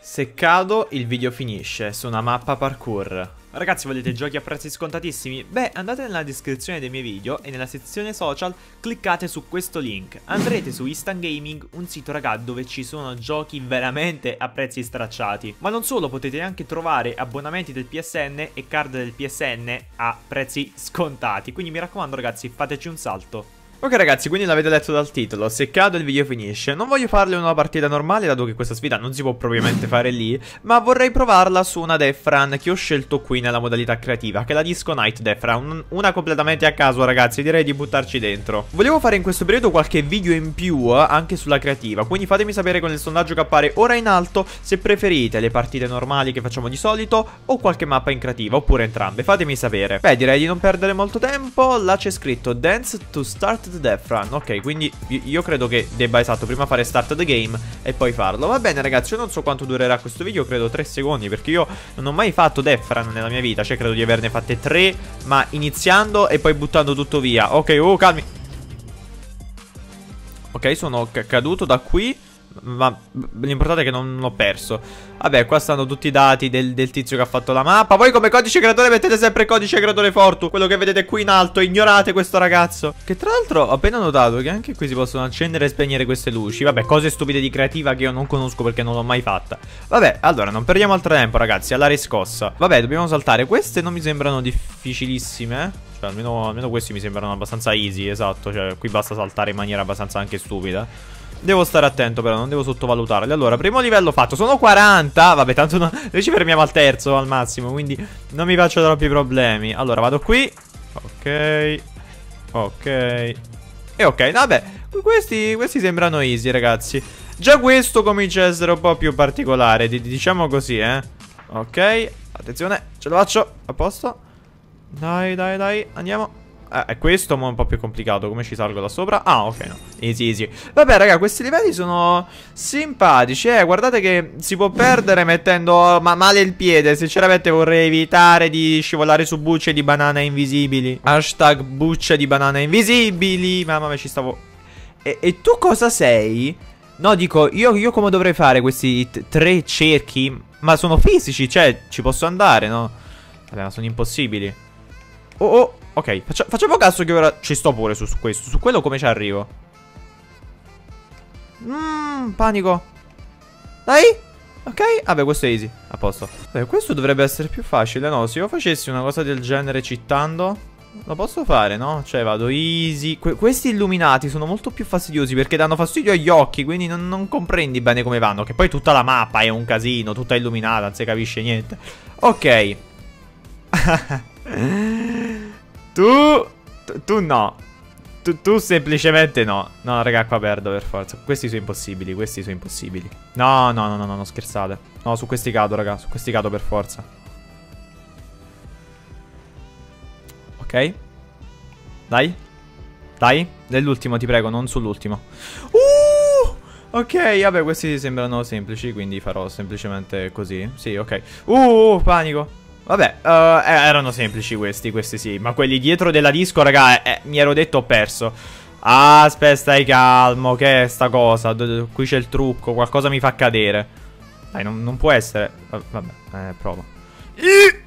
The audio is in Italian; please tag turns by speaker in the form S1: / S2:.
S1: Se cado, il video finisce su una mappa parkour. Ragazzi, volete giochi a prezzi scontatissimi? Beh, andate nella descrizione dei miei video e nella sezione social cliccate su questo link. Andrete su Instant Gaming, un sito raga dove ci sono giochi veramente a prezzi stracciati. Ma non solo, potete anche trovare abbonamenti del PSN e card del PSN a prezzi scontati. Quindi mi raccomando ragazzi, fateci un salto. Ok ragazzi, quindi l'avete letto dal titolo, se cado il video finisce. Non voglio farle una partita normale, dato che questa sfida non si può propriamente fare lì, ma vorrei provarla su una Death Run che ho scelto qui nella modalità creativa, che è la Disco Night Death Run, una completamente a caso ragazzi, direi di buttarci dentro. Volevo fare in questo periodo qualche video in più anche sulla creativa, quindi fatemi sapere con il sondaggio che appare ora in alto se preferite le partite normali che facciamo di solito o qualche mappa in creativa, oppure entrambe, fatemi sapere. Beh, direi di non perdere molto tempo, là c'è scritto Dance to Start Death Run. Ok, quindi io credo che debba esatto prima fare start the game e poi farlo. Va bene ragazzi, io non so quanto durerà questo video, credo 3 secondi, perché io non ho mai fatto Death Run nella mia vita. Cioè credo di averne fatte 3, ma iniziando e poi buttando tutto via. Ok, calmi. Ok, sono caduto da qui, ma l'importante è che non l'ho perso. Vabbè, qua stanno tutti i dati del tizio che ha fatto la mappa. Poi come codice creatore mettete sempre il codice creatore Fortu, quello che vedete qui in alto. Ignorate questo ragazzo. Che tra l'altro ho appena notato che anche qui si possono accendere e spegnere queste luci. Vabbè, cose stupide di creativa che io non conosco perché non l'ho mai fatta. Vabbè, allora non perdiamo altro tempo ragazzi, alla riscossa. Vabbè, dobbiamo saltare. Queste non mi sembrano difficilissime. Cioè almeno questi mi sembrano abbastanza easy, esatto. Cioè qui basta saltare in maniera abbastanza anche stupida. Devo stare attento però, non devo sottovalutarli. Allora, primo livello fatto, sono 40. Vabbè, tanto noi ci fermiamo al terzo al massimo, quindi non mi faccio troppi problemi. Allora, vado qui. Ok. Ok. E ok, vabbè, questi sembrano easy ragazzi. Già questo comincia a essere un po' più particolare, diciamo così, Ok, attenzione, ce lo faccio, a posto. Dai, andiamo. È questo ma un po' più complicato. Come ci salgo da sopra? Ah, ok, no. Easy. Vabbè, raga, questi livelli sono simpatici, guardate che si può perdere mettendo male il piede. Sinceramente vorrei evitare di scivolare su bucce di banana invisibili. Hashtag bucce di banana invisibili. Mamma mia, ci stavo. E tu cosa sei? No, dico, io come dovrei fare questi 3 cerchi? Ma sono fisici, cioè, ci posso andare, no? Vabbè, ma sono impossibili. Oh. Ok, facciamo caso che ora ci sto pure su questo. Su quello come ci arrivo? Panico. Dai. Ok, vabbè, questo è easy. A posto. Beh, questo dovrebbe essere più facile, no? Se io facessi una cosa del genere cheatando, lo posso fare, no? Cioè vado easy. Questi illuminati sono molto più fastidiosi perché danno fastidio agli occhi, quindi non comprendi bene come vanno. Che poi tutta la mappa è un casino, tutta illuminata, non si capisce niente. Ok. Tu no. Tu semplicemente no. No, raga, qua perdo per forza. Questi sono impossibili, No, scherzate. No, su questi cado, raga. Su questi cado per forza. Ok. Dai. Nell'ultimo, ti prego, non sull'ultimo. Ok, vabbè, questi sembrano semplici, quindi farò semplicemente così. Sì, ok. Panico. Vabbè, erano semplici questi sì. Ma quelli dietro della disco, raga, mi ero detto ho perso. Aspetta, stai calmo. Che è sta cosa? Qui c'è il trucco, qualcosa mi fa cadere. Dai, non può essere. Vabbè, provo.